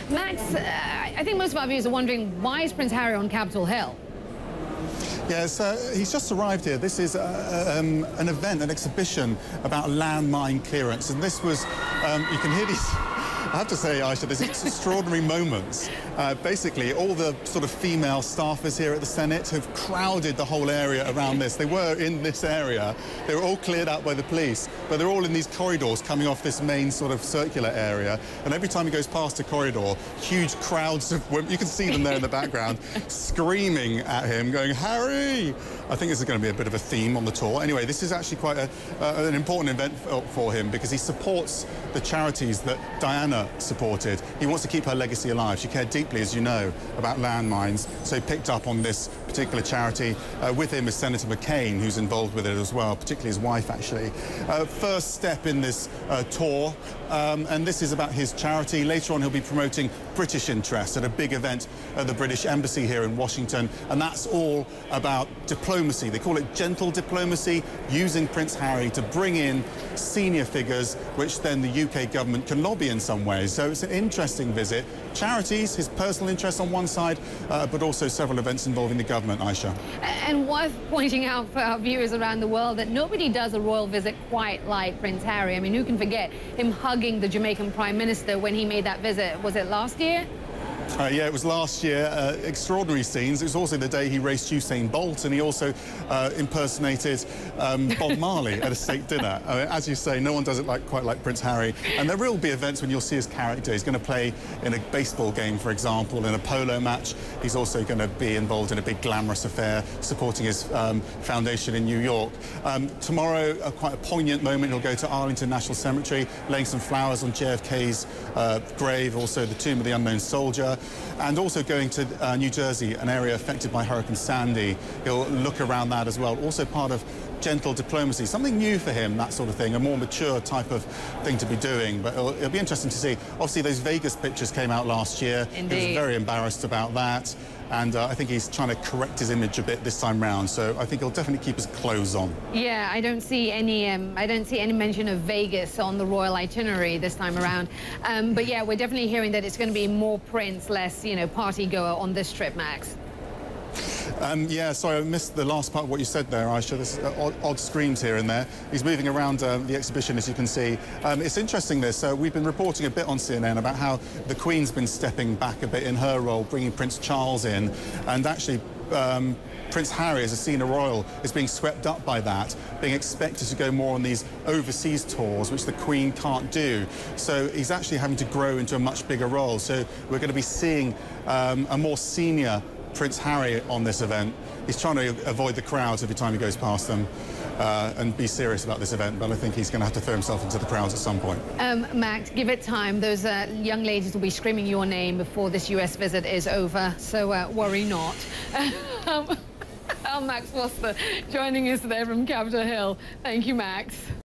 Max, I think most of our viewers are wondering, why is Prince Harry on Capitol Hill? Yes, he's just arrived here. This is an event, an exhibition about landmine clearance. And this was, you can hear these, I have to say, Aisha, there's extraordinary moments. Basically, all the sort of female staffers here at the Senate have crowded the whole area around this. They were in this area. They were all cleared out by the police, but they're all in these corridors coming off this main sort of circular area. And every time he goes past a corridor, huge crowds of women, you can see them there in the background, screaming at him, going, "Harry!" I think this is going to be a bit of a theme on the tour. Anyway, this is actually quite an important event for him because he supports the charities that Diana supported. He wants to keep her legacy alive. She cared deeply, as you know, about landmines, so he picked up on this particular charity. With him is Senator McCain, who's involved with it as well, particularly his wife, actually. First step in this tour, and this is about his charity. Later on, he'll be promoting British interests at a big event at the British Embassy here in Washington, and that's all about diplomacy. They call it gentle diplomacy, using Prince Harry to bring in senior figures, which then the UK government can lobby in some ways. So it's an interesting visit. Charities, his personal interests on one side, but also several events involving the government, Aisha. And worth pointing out for our viewers around the world that nobody does a royal visit quite like Prince Harry. I mean, who can forget him hugging the Jamaican Prime Minister when he made that visit? Was it last year? Yeah, it was last year. Extraordinary scenes. It was also the day he raced Usain Bolt, and he also impersonated Bob Marley at a state dinner. As you say, no one does it quite like Prince Harry. And there will be events when you'll see his character. He's going to play in a baseball game, for example, in a polo match. He's also going to be involved in a big glamorous affair, supporting his foundation in New York. Tomorrow, quite a poignant moment, he'll go to Arlington National Cemetery, laying some flowers on JFK's grave, also the Tomb of the Unknown Soldier. And also going to New Jersey, an area affected by Hurricane Sandy. He'll look around that as well. Also part of gentle diplomacy, something new for him, that sort of thing, a more mature type of thing to be doing. But it'll be interesting to see. Obviously, those Vegas pictures came out last year. Indeed. He was very embarrassed about that. And I think he's trying to correct his image a bit this time round. So I think he'll definitely keep his clothes on. Yeah, I don't see any mention of Vegas on the royal itinerary this time around. But yeah, we're definitely hearing that it's going to be more Prince, less, party goer on this trip, Max. Yeah, sorry, I missed the last part of what you said there, Aisha. There's odd screams here and there. He's moving around the exhibition, as you can see. It's interesting, this. We've been reporting a bit on CNN about how the Queen's been stepping back a bit in her role, bringing Prince Charles in. And actually, Prince Harry, as a senior royal, is being swept up by that, being expected to go more on these overseas tours, which the Queen can't do. So he's actually having to grow into a much bigger role. So we're going to be seeing a more senior Prince Harry on this event. He's trying to avoid the crowds every time he goes past them and be serious about this event, but I think he's going to have to throw himself into the crowds at some point. Max, give it time. Those young ladies will be screaming your name before this US visit is over, so worry not. Max Foster joining us there from Capitol Hill. Thank you, Max.